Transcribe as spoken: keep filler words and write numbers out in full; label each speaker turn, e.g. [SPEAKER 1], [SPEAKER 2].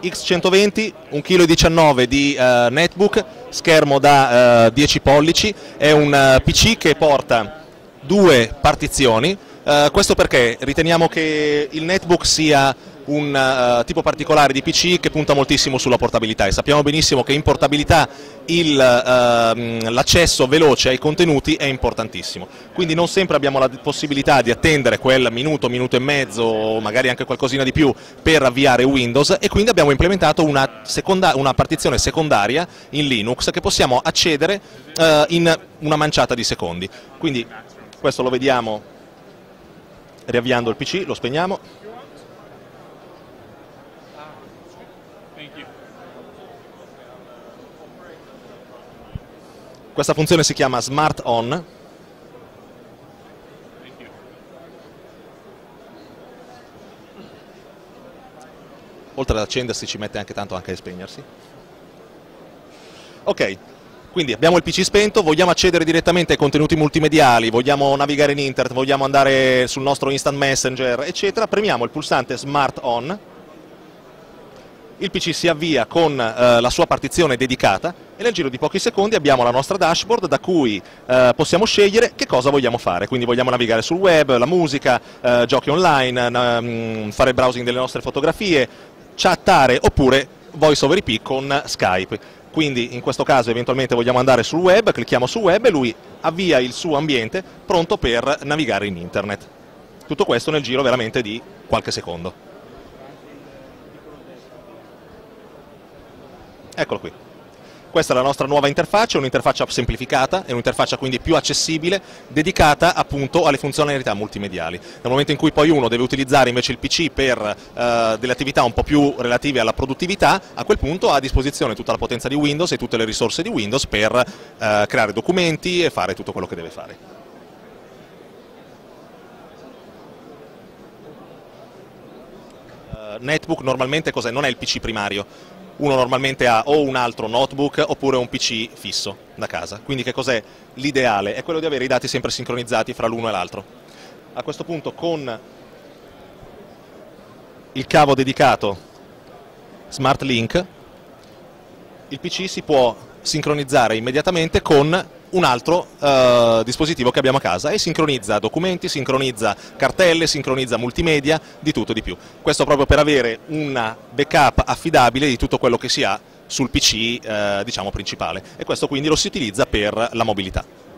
[SPEAKER 1] X centoventi, un chilo e diciannove di uh, netbook, schermo da uh, dieci pollici, è un uh, P C che porta due partizioni, uh, questo perché riteniamo che il netbook sia un uh, tipo particolare di P C che punta moltissimo sulla portabilità e sappiamo benissimo che in portabilità uh, l'accesso veloce ai contenuti è importantissimo, quindi non sempre abbiamo la possibilità di attendere quel minuto, minuto e mezzo o magari anche qualcosina di più per avviare Windows, e quindi abbiamo implementato una, seconda, una partizione secondaria in Linux che possiamo accedere uh, in una manciata di secondi. Quindi questo lo vediamo riavviando il P C, lo spegniamo. Questa funzione si chiama Smart On. Oltre ad accendersi ci mette anche tanto anche a spegnersi. Ok, quindi abbiamo il P C spento, vogliamo accedere direttamente ai contenuti multimediali, vogliamo navigare in internet, vogliamo andare sul nostro instant messenger, eccetera, premiamo il pulsante Smart On. Il P C si avvia con eh, la sua partizione dedicata e nel giro di pochi secondi abbiamo la nostra dashboard da cui eh, possiamo scegliere che cosa vogliamo fare. Quindi vogliamo navigare sul web, la musica, eh, giochi online, mh, fare il browsing delle nostre fotografie, chattare oppure voice over I P con Skype. Quindi in questo caso eventualmente vogliamo andare sul web, clicchiamo su web e lui avvia il suo ambiente pronto per navigare in internet. Tutto questo nel giro veramente di qualche secondo. Eccolo qui. Questa è la nostra nuova interfaccia, un'interfaccia semplificata, è un'interfaccia quindi più accessibile, dedicata appunto alle funzionalità multimediali. Nel momento in cui poi uno deve utilizzare invece il P C per eh, delle attività un po' più relative alla produttività, a quel punto ha a disposizione tutta la potenza di Windows e tutte le risorse di Windows per eh, creare documenti e fare tutto quello che deve fare. Uh, netbook normalmente cos'è? Non è il P C primario. Uno normalmente ha o un altro notebook oppure un P C fisso da casa. Quindi che cos'è l'ideale? È quello di avere i dati sempre sincronizzati fra l'uno e l'altro. A questo punto con il cavo dedicato Smart Link il P C si può sincronizzare immediatamente con un altro uh, dispositivo che abbiamo a casa e sincronizza documenti, sincronizza cartelle, sincronizza multimedia, di tutto e di più. Questo proprio per avere una backup affidabile di tutto quello che si ha sul P C uh, diciamo principale, e questo quindi lo si utilizza per la mobilità.